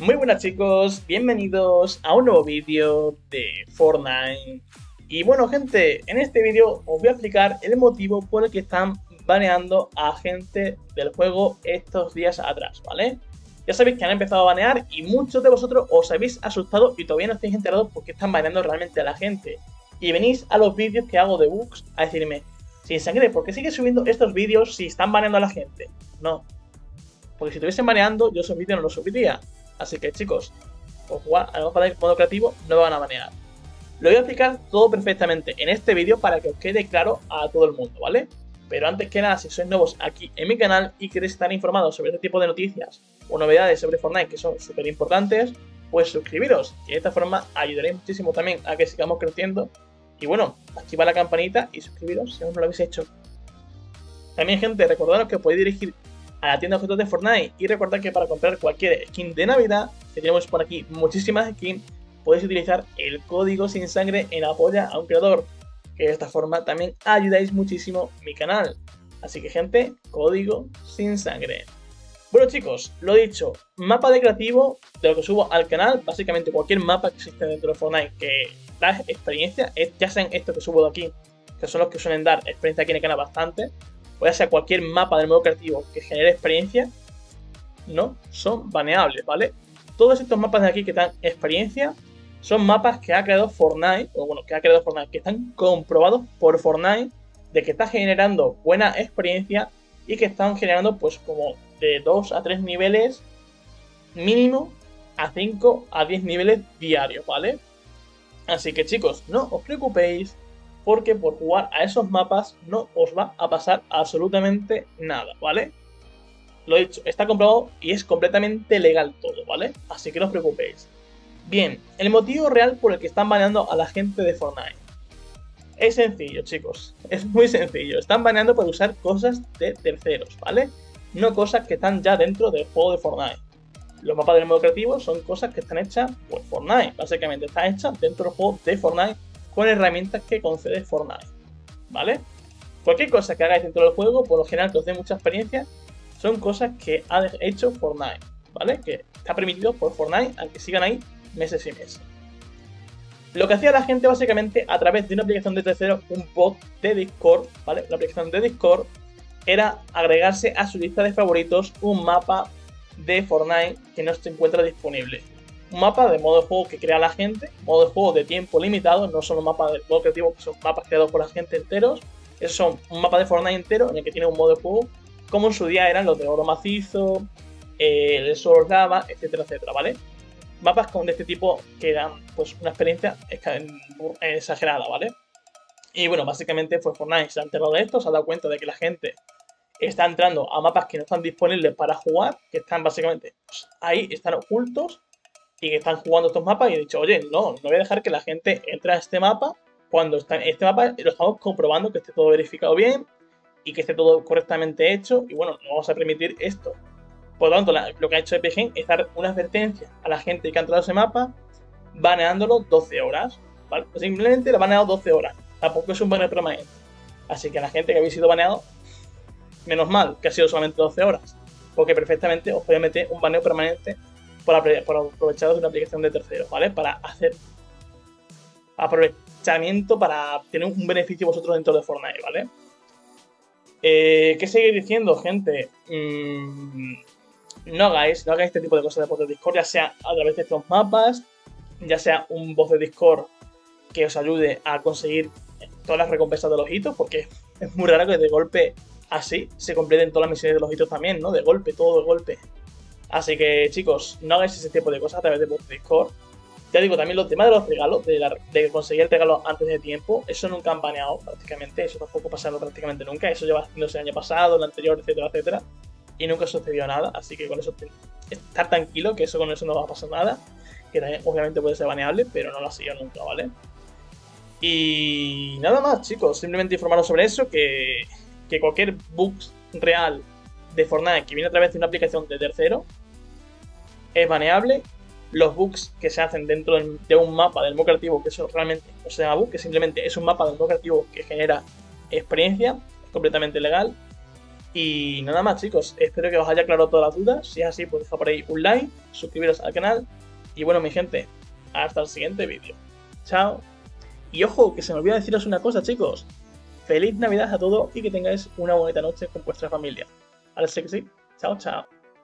Muy buenas chicos, bienvenidos a un nuevo vídeo de Fortnite. Y bueno gente, en este vídeo os voy a explicar el motivo por el que están baneando a gente del juego estos días atrás, ¿vale? Ya sabéis que han empezado a banear y muchos de vosotros os habéis asustado y todavía no estáis enterados por qué están baneando realmente a la gente. Y venís a los vídeos que hago de bugs a decirme, sin sangre, ¿por qué sigues subiendo estos vídeos si están baneando a la gente? No, porque si estuviesen baneando yo esos vídeos no los subiría. Así que chicos, por jugar al modo creativo no me van a banear. Lo voy a explicar todo perfectamente en este vídeo para que os quede claro a todo el mundo, ¿vale? Pero antes que nada, si sois nuevos aquí en mi canal y queréis estar informados sobre este tipo de noticias o novedades sobre Fortnite que son súper importantes, pues suscribiros, que de esta forma ayudaréis muchísimo también a que sigamos creciendo. Y bueno, activad la campanita y suscribiros si aún no lo habéis hecho. También gente, recordaros que podéis dirigir a la tienda de objetos de Fortnite y recordad que para comprar cualquier skin de Navidad, que tenemos por aquí muchísimas skins, podéis utilizar el código sin sangre en apoya a un creador, que de esta forma también ayudáis muchísimo mi canal. Así que gente, código sin sangre. Bueno chicos, lo dicho, mapa de creativo de lo que subo al canal, básicamente cualquier mapa que existe dentro de Fortnite que da experiencia, ya sean estos que subo de aquí, que son los que suelen dar experiencia aquí en el canal bastante, o ya sea cualquier mapa del modo creativo que genere experiencia, no son baneables, ¿vale? Todos estos mapas de aquí que dan experiencia son mapas que ha creado Fortnite, o bueno, que están comprobados por Fortnite de que está generando buena experiencia y que están generando pues como de 2 a 3 niveles mínimo a 5 a 10 niveles diarios, ¿vale? Así que chicos, no os preocupéis, porque por jugar a esos mapas no os va a pasar absolutamente nada, ¿vale? Lo dicho, está comprobado y es completamente legal todo, ¿vale? Así que no os preocupéis. Bien, el motivo real por el que están baneando a la gente de Fortnite es sencillo, chicos, es muy sencillo. Están baneando por usar cosas de terceros, ¿vale? No cosas que están ya dentro del juego de Fortnite. Los mapas del modo creativo son cosas que están hechas por Fortnite, básicamente están hechas dentro del juego de Fortnite con herramientas que concede Fortnite, ¿vale? Cualquier cosa que hagáis dentro del juego, por lo general que os dé mucha experiencia, son cosas que ha hecho Fortnite, ¿vale? Que está permitido por Fortnite, aunque sigan ahí meses y meses. Lo que hacía la gente básicamente a través de una aplicación de tercero, un bot de Discord, ¿vale? La aplicación de Discord era agregarse a su lista de favoritos un mapa de Fortnite que no se encuentra disponible. Un mapa de modo de juego que crea la gente, modo de juego de tiempo limitado, no son los mapas de modo creativo, que son mapas creados por la gente enteros. Esos son un mapa de Fortnite entero en el que tiene un modo de juego, como en su día eran los de oro macizo, el Sword Lava, etcétera, etcétera, ¿vale? Mapas de este tipo que dan pues una experiencia exagerada, ¿vale? Y bueno, básicamente pues Fortnite se ha enterado de esto, se ha dado cuenta de que la gente está entrando a mapas que no están disponibles para jugar, que están básicamente pues, ahí, están ocultos, y que están jugando estos mapas y he dicho, oye, no voy a dejar que la gente entre a este mapa cuando está en este mapa lo estamos comprobando que esté todo verificado bien y que esté todo correctamente hecho y bueno, no vamos a permitir esto. Por lo tanto, lo que ha hecho Epic Games es dar una advertencia a la gente que ha entrado a ese mapa baneándolo 12 horas, ¿vale? Pues simplemente lo ha baneado 12 horas, tampoco es un baneo permanente. Así que a la gente que habéis sido baneado, menos mal que ha sido solamente 12 horas, porque perfectamente os puede meter un baneo permanente por aprovecharos de una aplicación de terceros, ¿vale? Para hacer aprovechamiento, para tener un beneficio vosotros dentro de Fortnite, ¿vale? ¿Qué seguir diciendo, gente? No hagáis este tipo de cosas de bot de Discord, ya sea a través de estos mapas, ya sea un bot de Discord que os ayude a conseguir todas las recompensas de los hitos, porque es muy raro que de golpe así se completen todas las misiones de los hitos también, ¿no? De golpe, todo de golpe. Así que chicos, no hagáis ese tipo de cosas a través de vuestro Discord. Ya digo, también los temas de los regalos, de conseguir el regalo antes de tiempo, eso nunca han baneado prácticamente, eso tampoco pasado prácticamente nunca, eso lleva haciéndose el año pasado, el anterior, etcétera, etcétera, y nunca sucedió nada, así que con eso estar tranquilo, que eso con eso no va a pasar nada, que también obviamente puede ser baneable, pero no lo ha sido nunca, ¿vale? Y nada más chicos, simplemente informaros sobre eso, que cualquier bug real de Fortnite que viene a través de una aplicación de tercero es baneable. Los bugs que se hacen dentro de un mapa del modo creativo, que eso realmente no se llama bug, que simplemente es un mapa del modo creativo que genera experiencia, es completamente legal. Y nada más, chicos, espero que os haya aclarado todas las dudas. Si es así, pues dejad por ahí un like, suscribiros al canal. Y bueno, mi gente, hasta el siguiente vídeo. Chao. Y ojo, que se me olvida deciros una cosa, chicos. Feliz Navidad a todos y que tengáis una bonita noche con vuestra familia. Ahora sí que sí. Chao, chao.